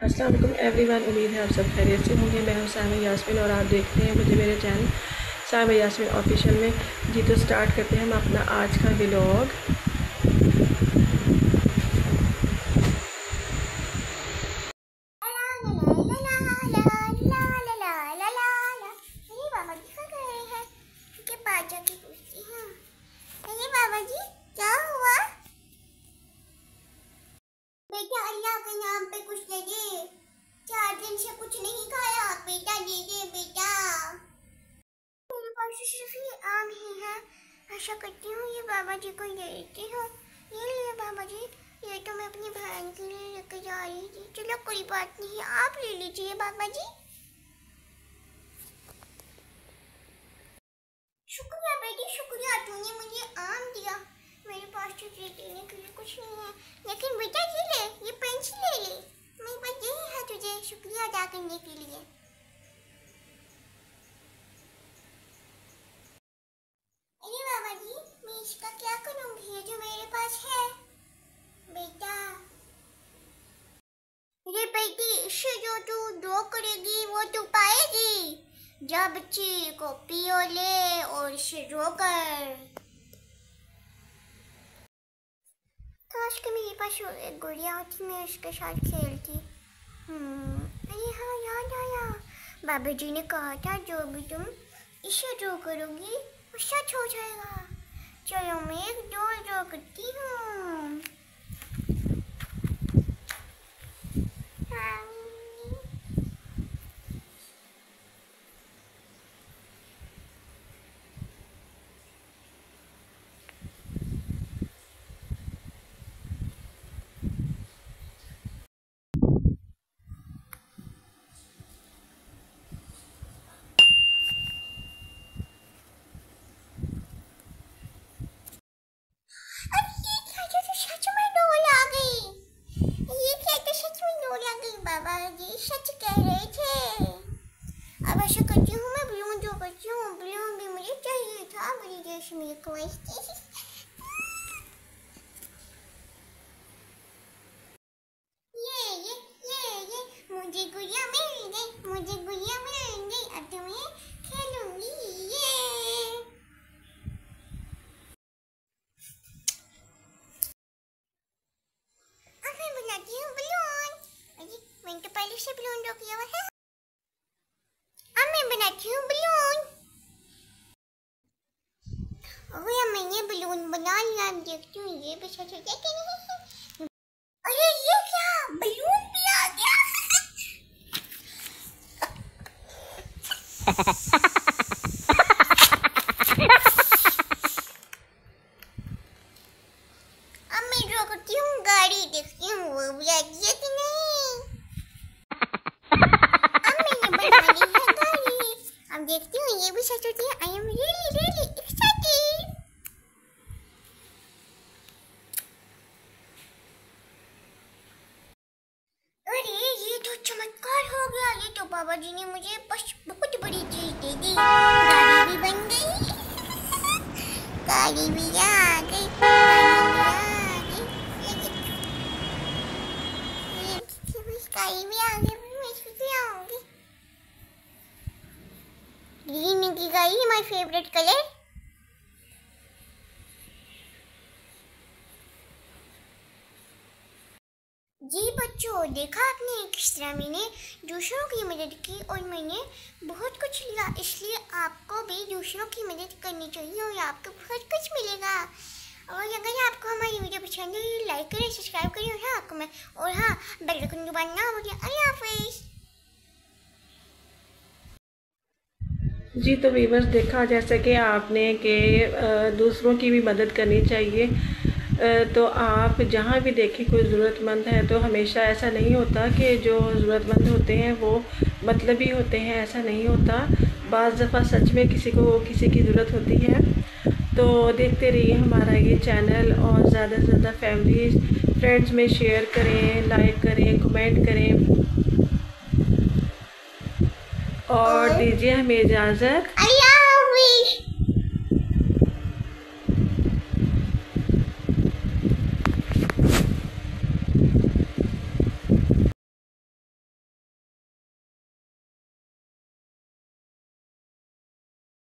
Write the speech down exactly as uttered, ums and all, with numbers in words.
अस्सलाम वालेकुम एवरीवन, उम्मीद है आप सब खैरियत से होंगे। मैं हूं साइमा यास्मीन और आप देखते हैं मुझे मेरे चैनल साइमा यास्मीन ऑफिशियल में। जी तो स्टार्ट करते हैं हम अपना आज का व्लॉग। बेटा अल्लाह के नाम पे कुछ दे दे, चार दिन से कुछ नहीं खाया। बेटा दे दे बेटा। मेरे पास सिर्फ ये आम ही है। आशा करती हूँ ये बाबा जी को दे देती हूँ। ये लिए बाबा जी, ये तो मैं अपनी बहन के लिए लेकर जा रही थी। चलो कोई बात नहीं, आप ले लीजिए बाबा जी। शुक्रिया बेटी शुक्रिया, तूने मुझे आम दिया। मेरे पास तो देने के लिए कुछ नहीं है, लेकिन बेटा ये ले, ये पेंसिल ले ले। मेरे पास यही है तुझे शुक्रिया अदा करने के लिए। अरे बाबा जी, मैं इसका क्या करूँगी, ये जो मेरे पास है। बेटा अरे बेटी, इससे जो तू ड्रॉ करेगी वो तू पाएगी। जा बच्ची, कॉपी और ले और इसे ड्रॉ कर। काश कि मेरे पास एक गुड़िया होती, मैं उसके साथ खेलती। हम्म अरे हाँ, याद आया, बाबा जी ने कहा था जो भी तुम इसे ड्रॉ करोगी वो सच हो जाएगा। चलो मैं एक डॉल ड्रॉ करती हूँ। बाबा जी सच कह रहे थे। अब ऐसा करती हूँ, मैं बलून जो करती हूँ, बलून भी मुझे चाहिए था, मेरी जैसी मेरी ख्वाहिश थी। ये ये ये ये मुझे गुड़िया मिल गई, मुझे गुड़िया मिल गई। अब तो मैं खेलूंगी। ये अब मैं बनाती हूँ बलून। मैंने तो पहले से बलून ड्रॉ किया हुआ है। अब मैं बनाती हूँ बलून। ओह मैंने बलून बना लिया, देखती हूँ ये भी सच हो गया कि नहीं। अरे ये क्या, बलून भी आ गया। अब मैं ड्रॉ करती हूँ गाड़ी, देखती हूँ वो भी आ गया कि नहीं। अब मैंने बना ली है गाड़ी, अब देखती हूँ ये भी सच होती है। I am really really excited. अरे ये तो चमत्कार हो गया, ये तो बाबा जी ने मुझे बस बहुत बड़ी चीज दे दी। गाड़ी भी बन गई, गाड़ी भी आ गई, गाड़ी भी आ गई। मैं इससे आऊंगी। ग्रीन की गाड़ी माय फेवरेट कलर। जी बच्चों, देखा आपने किस तरह मैंने दूसरों की मदद की और मैंने बहुत कुछ लिया। इसलिए आपको भी दूसरों की मदद करनी चाहिए और आपको बहुत कुछ मिलेगा। और अगर आपको हमारी वीडियो पसंद है, लाइक करें, सब्सक्राइब करें और हाँ कमेंट और हाँ बेल आइकन दबाना ना भूलिए। अल्लाह हाफिज़। जी तो वीवर्स, देखा जैसे कि आपने कि दूसरों की भी मदद करनी चाहिए। तो आप जहाँ भी देखें कोई ज़रूरतमंद है तो हमेशा ऐसा नहीं होता कि जो ज़रूरतमंद होते हैं वो मतलबी होते हैं, ऐसा नहीं होता। बाज़ दफ़ा सच में किसी को किसी की ज़रूरत होती है। तो देखते रहिए हमारा ये चैनल और ज़्यादा से ज़्यादा फैमिली फ्रेंड्स में शेयर करें, लाइक करें, कमेंट करें और दीजिए हमें इजाज़त।